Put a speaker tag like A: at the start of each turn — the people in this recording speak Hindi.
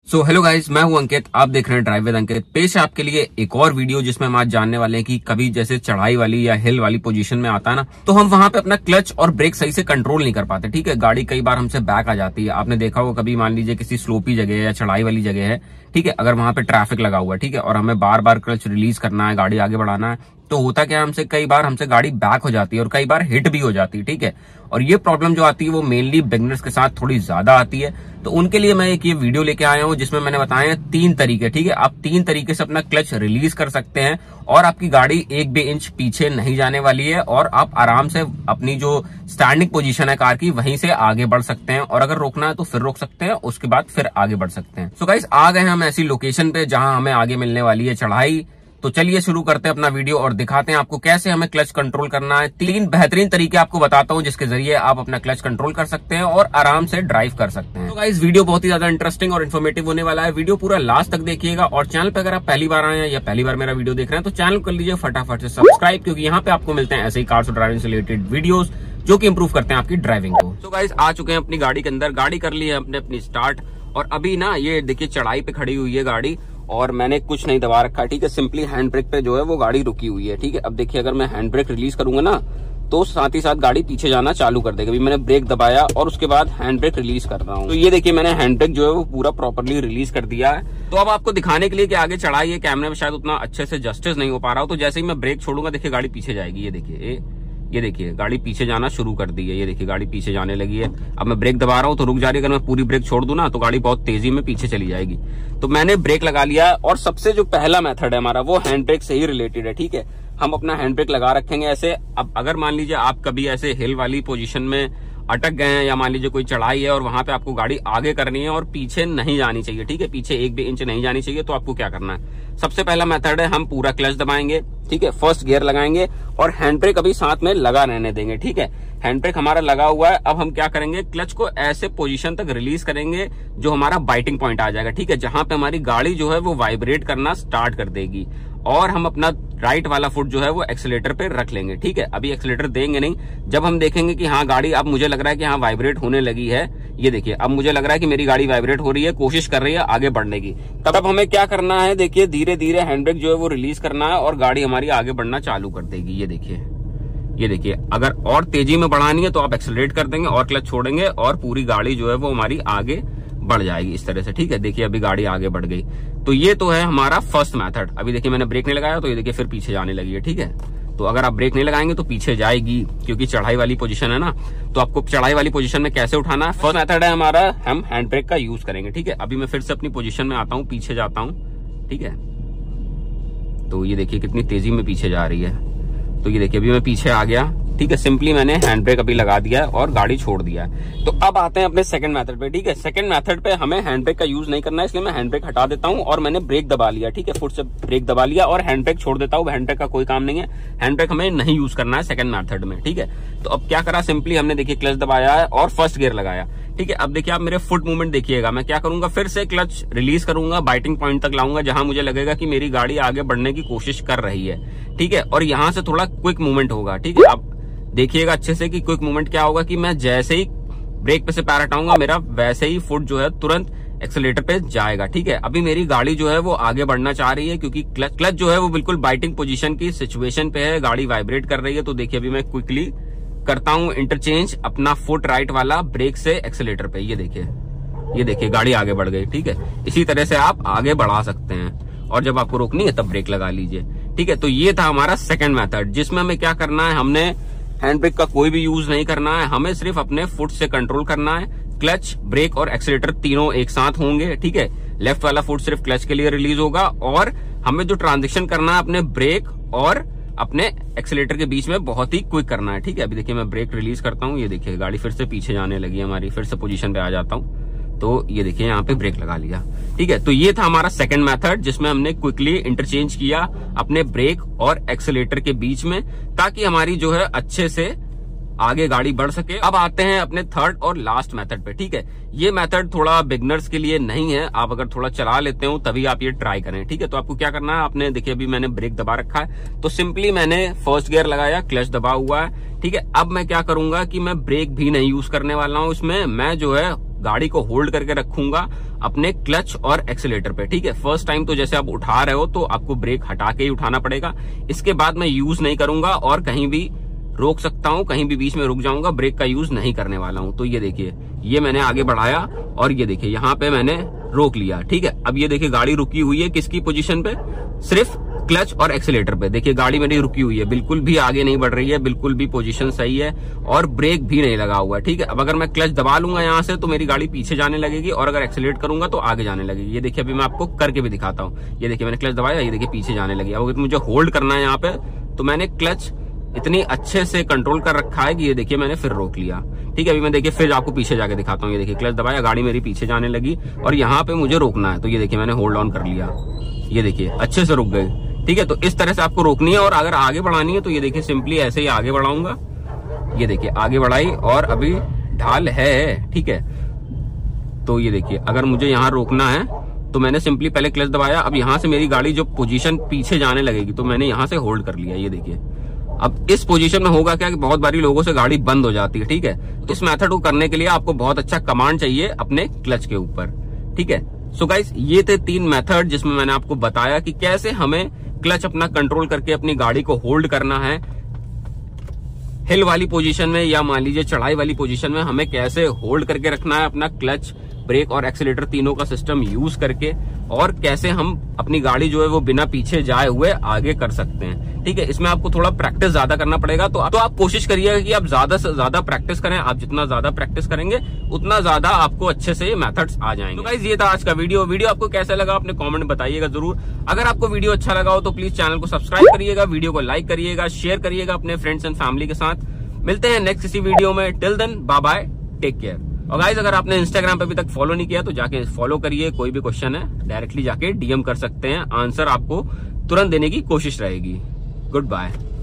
A: सो हेलो गाइस, मैं हूं अंकित। आप देख रहे हैं ड्राइव विद अंकित। पेश है आपके लिए एक और वीडियो जिसमें हम आज जानने वाले हैं कि कभी जैसे चढ़ाई वाली या हिल वाली पोजीशन में आता है ना, तो हम वहां पे अपना क्लच और ब्रेक सही से कंट्रोल नहीं कर पाते। ठीक है, गाड़ी कई बार हमसे बैक आ जाती है। आपने देखा होगा, कभी मान लीजिए किसी स्लोपी जगह है या चढ़ाई वाली जगह है, ठीक है, अगर वहां पे ट्रैफिक लगा हुआ है, ठीक है, और हमें बार बार क्लच रिलीज करना है, गाड़ी आगे बढ़ाना है, तो होता क्या है, कई बार हमसे गाड़ी बैक हो जाती है और कई बार हिट भी हो जाती है। ठीक है, और ये प्रॉब्लम जो आती है वो मेनली बिगिनर्स के साथ थोड़ी ज्यादा आती है। तो उनके लिए मैं एक ये वीडियो लेके आया हूं जिसमें मैंने बताया 3 तरीके। ठीक है, आप 3 तरीके से अपना क्लच रिलीज कर सकते हैं और आपकी गाड़ी 1 भी इंच पीछे नहीं जाने वाली है और आप आराम से अपनी जो स्टैंडिंग पोजीशन है कार की वहीं से आगे बढ़ सकते हैं, और अगर रोकना है तो फिर रोक सकते हैं, उसके बाद फिर आगे बढ़ सकते हैं। सो गाइस, आ गए हम ऐसी लोकेशन पे जहां हमें आगे मिलने वाली है चढ़ाई। तो चलिए शुरू करते हैं अपना वीडियो और दिखाते हैं आपको कैसे हमें क्लच कंट्रोल करना है। 3 बेहतरीन तरीके आपको बताता हूं जिसके जरिए आप अपना क्लच कंट्रोल कर सकते हैं और आराम से ड्राइव कर सकते हैं। तो गाइस, वीडियो बहुत ही ज्यादा इंटरेस्टिंग और इन्फॉर्मेटिव होने वाला है। वीडियो पूरा लास्ट तक देखिएगा और चैनल पे अगर आप पहली बार आए हैं या पहली बार मेरा वीडियो देख रहे हैं तो चैनल कर लीजिए फटाफट से सब्सक्राइब, क्योंकि यहाँ पे आपको मिलते हैं ऐसे ही कार्स और ड्राइविंग से रिलेटेड वीडियोस जो कि इंप्रूव करते हैं आपकी ड्राइविंग को। तो गाइस, आ चुके हैं अपनी गाड़ी के अंदर, गाड़ी कर ली है हमने अपनी स्टार्ट, और अभी ना ये देखिए चढ़ाई पे खड़ी हुई है गाड़ी और मैंने कुछ नहीं दबा रखा। ठीक है, सिंपली हैंड ब्रेक पे जो है वो गाड़ी रुकी हुई है। ठीक है, अब देखिए अगर मैं हैंड ब्रेक रिलीज करूंगा ना तो साथ ही साथ गाड़ी पीछे जाना चालू कर देगी। अभी मैंने ब्रेक दबाया और उसके बाद हैंड ब्रेक रिलीज कर रहा हूँ, तो ये देखिए मैंने हैंड ब्रेक जो है वो पूरा प्रॉपर्ली रिलीज कर दिया है। तो अब आपको दिखाने के लिए कि आगे चढ़ाई है, कैमरे में शायद उतना अच्छे से जस्टिस नहीं हो पा रहा हो, तो जैसे ही मैं ब्रेक छोड़ूंगा देखिए गाड़ी पीछे जाएगी। ये देखिए गाड़ी पीछे जाना शुरू कर दी है। ये देखिए गाड़ी पीछे जाने लगी है। अब मैं ब्रेक दबा रहा हूं तो रुक जा रही है। अगर मैं पूरी ब्रेक छोड़ दूं ना तो गाड़ी बहुत तेजी में पीछे चली जाएगी। तो मैंने ब्रेक लगा लिया और सबसे जो पहला मेथड है हमारा वो हैंड ब्रेक से ही रिलेटेड है। ठीक है, हम अपना हैंड ब्रेक लगा रखेंगे ऐसे। अब अगर मान लीजिए आप कभी ऐसे हिल वाली पोजीशन में अटक गए हैं या मान लीजिए कोई चढ़ाई है और वहां पे आपको गाड़ी आगे करनी है और पीछे नहीं जानी चाहिए, ठीक है, पीछे 1 भी इंच नहीं जानी चाहिए, तो आपको क्या करना है, सबसे पहला मेथड है हम पूरा क्लच दबाएंगे। ठीक है, फर्स्ट गियर लगाएंगे और हैंड ब्रेक अभी साथ में लगा रहने देंगे। ठीक है, हैंड ब्रेक हमारा लगा हुआ है। अब हम क्या करेंगे, क्लच को ऐसे पोजीशन तक रिलीज करेंगे जो हमारा बाइटिंग पॉइंट आ जाएगा। ठीक है, जहां पे हमारी गाड़ी जो है वो वाइब्रेट करना स्टार्ट कर देगी और हम अपना राइट वाला फुट जो है वो एक्सीलेटर पे रख लेंगे। ठीक है, अभी एक्सीलेटर देंगे नहीं। जब हम देखेंगे कि हाँ गाड़ी, अब मुझे लग रहा है कि हाँ वाइब्रेट होने लगी है, ये देखिए अब मुझे लग रहा है कि मेरी गाड़ी वाइब्रेट हो रही है, कोशिश कर रही है आगे बढ़ने की, तब हमें क्या करना है, देखिए धीरे धीरे हैंड ब्रेक जो है वो रिलीज करना है और गाड़ी हमारी आगे बढ़ना चालू कर देगी। ये देखिए अगर और तेजी में बढ़ानी है तो आप एक्सीलरेट कर देंगे और क्लच छोड़ेंगे और पूरी गाड़ी जो है वो हमारी आगे बढ़ जाएगी इस तरह से। ठीक है, देखिए अभी गाड़ी आगे बढ़ गई। तो ये तो है हमारा फर्स्ट मेथड। अभी देखिए मैंने ब्रेक नहीं लगाया तो ये देखिए फिर पीछे जाने लगी है। ठीक है, तो अगर आप ब्रेक नहीं लगाएंगे तो पीछे जाएगी, क्योंकि चढ़ाई वाली पोजीशन है ना। तो आपको चढ़ाई वाली पोजीशन में कैसे उठाना है, फर्स्ट मेथड है हमारा, हम हैंड ब्रेक का यूज करेंगे। ठीक है, अभी मैं फिर से अपनी पोजीशन में आता हूँ, पीछे जाता हूँ। ठीक है, तो ये देखिए कितनी तेजी में पीछे जा रही है। तो ये देखिए अभी मैं पीछे आ गया। ठीक है, सिंपली मैंने हैंड ब्रेक अभी लगा दिया है और गाड़ी छोड़ दिया है। तो अब आते हैं अपने सेकंड मेथड पे। ठीक है, सेकंड मेथड पे हमें हैंड ब्रेक का यूज नहीं करना है, इसलिए मैं हैंड ब्रेक हटा देता हूं और मैंने ब्रेक दबा लिया। ठीक है, फुट से ब्रेक दबा लिया और हैंड ब्रेक छोड़ देता हूं। हैंड ब्रेक का कोई काम नहीं है, हैंड ब्रेक हमें नहीं यूज करना है सेकंड मेथड में। ठीक है, तो अब क्या करा, सिंपली हमने देखिए क्लच दबाया है और फर्स्ट गियर लगाया। ठीक है, अब देखिए आप मेरे फुट मूवमेंट देखिएगा, मैं क्या करूंगा, फिर से क्लच रिलीज करूंगा, बाइटिंग पॉइंट तक लाऊंगा जहां मुझे लगेगा कि मेरी गाड़ी आगे बढ़ने की कोशिश कर रही है। ठीक है, और यहां से थोड़ा क्विक मूवमेंट होगा। ठीक है, अब देखिएगा अच्छे से कि क्विक मूवमेंट क्या होगा, कि मैं जैसे ही ब्रेक पे से पैर हटाऊंगा मेरा वैसे ही फुट जो है तुरंत एक्सीलेटर पे जाएगा। ठीक है, अभी मेरी गाड़ी जो है वो आगे बढ़ना चाह रही है, क्योंकि क्लच जो है वो बिल्कुल बाइटिंग पोजीशन की सिचुएशन पे है, गाड़ी वाइब्रेट कर रही है। तो देखिए अभी मैं क्विकली करता हूं इंटरचेंज अपना फुट राइट वाला ब्रेक से एक्सीलेटर पे। ये देखिए गाड़ी आगे बढ़ गई। ठीक है, इसी तरह से आप आगे बढ़ा सकते हैं और जब आपको रोकनी है तब ब्रेक लगा लीजिए। ठीक है, तो ये था हमारा सेकंड मेथड, जिसमें हमें क्या करना है, हमने हैंड ब्रेक का कोई भी यूज नहीं करना है, हमें सिर्फ अपने फुट से कंट्रोल करना है। क्लच, ब्रेक और एक्सीलेटर तीनों एक साथ होंगे। ठीक है, लेफ्ट वाला फुट सिर्फ क्लच के लिए रिलीज होगा और हमें जो ट्रांजिशन करना है अपने ब्रेक और अपने एक्सीलेटर के बीच में बहुत ही क्विक करना है। ठीक है, अभी देखिए मैं ब्रेक रिलीज करता हूँ, ये देखिए गाड़ी फिर से पीछे जाने लगी हमारी, फिर से पोजीशन पे आ जाता हूँ, तो ये देखिए यहाँ पे ब्रेक लगा लिया। ठीक है, तो ये था हमारा सेकंड मेथड, जिसमें हमने क्विकली इंटरचेंज किया अपने ब्रेक और एक्सीलेटर के बीच में, ताकि हमारी जो है अच्छे से आगे गाड़ी बढ़ सके। अब आते हैं अपने थर्ड और लास्ट मेथड पे। ठीक है, ये मेथड थोड़ा बिगनर्स के लिए नहीं है, आप अगर थोड़ा चला लेते हो तभी आप ये ट्राई करें। ठीक है, तो आपको क्या करना है, आपने देखिए अभी मैंने ब्रेक दबा रखा है, तो सिंपली मैंने फर्स्ट गियर लगाया, क्लच दबा हुआ है। ठीक है, अब मैं क्या करूंगा कि मैं ब्रेक भी नहीं यूज करने वाला हूं इसमें, मैं जो है गाड़ी को होल्ड करके रखूंगा अपने क्लच और एक्सीलेटर पे। ठीक है, फर्स्ट टाइम तो जैसे आप उठा रहे हो तो आपको ब्रेक हटा के ही उठाना पड़ेगा। इसके बाद मैं यूज नहीं करूंगा और कहीं भी रोक सकता हूं, कहीं भी बीच में रुक जाऊंगा, ब्रेक का यूज नहीं करने वाला हूं। तो ये देखिए, ये मैंने आगे बढ़ाया और ये देखिए यहाँ पे मैंने रोक लिया। ठीक है, अब ये देखिए गाड़ी रुकी हुई है किसकी पोजीशन पे, सिर्फ क्लच और एक्सीलेटर पे। देखिए गाड़ी मेरी रुकी हुई है, बिल्कुल भी आगे नहीं बढ़ रही है, बिल्कुल भी पोजीशन सही है और ब्रेक भी नहीं लगा हुआ है। ठीक है, अब अगर मैं क्लच दबा लूंगा यहाँ से तो मेरी गाड़ी पीछे जाने लगेगी और अगर एक्सीलेट करूंगा तो आगे जाने लगेगी। ये देखिए अभी मैं आपको करके भी दिखाता हूँ। ये देखिए मैंने क्लच दबाया, ये देखिए पीछे जाने लगी। अब अगर मुझे होल्ड करना है यहाँ पे तो मैंने क्लच इतनी अच्छे से कंट्रोल कर रखा है कि ये देखिए मैंने फिर रोक लिया। ठीक है, अभी मैं देखिए फिर आपको पीछे जाके दिखाता हूँ। ये देखिए क्लच दबाया, गाड़ी मेरी पीछे जाने लगी और यहाँ पे मुझे रोकना है तो ये देखिए मैंने होल्ड ऑन कर लिया। ये देखिए अच्छे से रुक गई। ठीक है, तो इस तरह से आपको रोकनी है और अगर आगे बढ़ानी है तो ये देखिए सिंपली ऐसे ही आगे बढ़ाऊंगा। ये देखिए आगे बढ़ाई और अभी ढाल है। ठीक है, तो ये देखिए अगर मुझे यहाँ रोकना है तो मैंने सिंपली पहले क्लच दबाया, अब यहाँ से मेरी गाड़ी जो पोजीशन पीछे जाने लगेगी तो मैंने यहाँ से होल्ड कर लिया। ये देखिए अब इस पोजीशन में होगा क्या कि बहुत बारी लोगों से गाड़ी बंद हो जाती है। ठीक है, तो इस मेथड को करने के लिए आपको बहुत अच्छा कमांड चाहिए अपने क्लच के ऊपर। ठीक है, सो गाइस ये थे 3 मेथड जिसमें मैंने आपको बताया कि कैसे हमें क्लच अपना कंट्रोल करके अपनी गाड़ी को होल्ड करना है हिल वाली पोजीशन में या मान लीजिए चढ़ाई वाली पोजीशन में, हमें कैसे होल्ड करके रखना है अपना क्लच, ब्रेक और एक्सीलेटर तीनों का सिस्टम यूज करके, और कैसे हम अपनी गाड़ी जो है वो बिना पीछे जाए हुए आगे कर सकते हैं। ठीक है, इसमें आपको थोड़ा प्रैक्टिस ज्यादा करना पड़ेगा। तो आप कोशिश करिएगा कि आप ज्यादा से ज्यादा प्रैक्टिस करें। आप जितना ज्यादा प्रैक्टिस करेंगे उतना ज्यादा आपको अच्छे से मेथड्स आ जाएंगे। तो गाइस ये था आज का वीडियो आपको कैसा लगा अपने कमेंट में बताइएगा जरूर। अगर आपको वीडियो अच्छा लगा हो तो प्लीज चैनल को सब्सक्राइब करिएगा, वीडियो को लाइक करिएगा, शेयर करिएगा अपने फ्रेंड्स एंड फैमिली के साथ। मिलते हैं नेक्स्ट किसी वीडियो में। Till then bye bye, take care. और गाइस अगर आपने इंस्टाग्राम पे अभी तक फॉलो नहीं किया तो जाके फॉलो करिए। कोई भी क्वेश्चन है डायरेक्टली जाके डीएम कर सकते हैं, आंसर आपको तुरंत देने की कोशिश रहेगी। Good bye.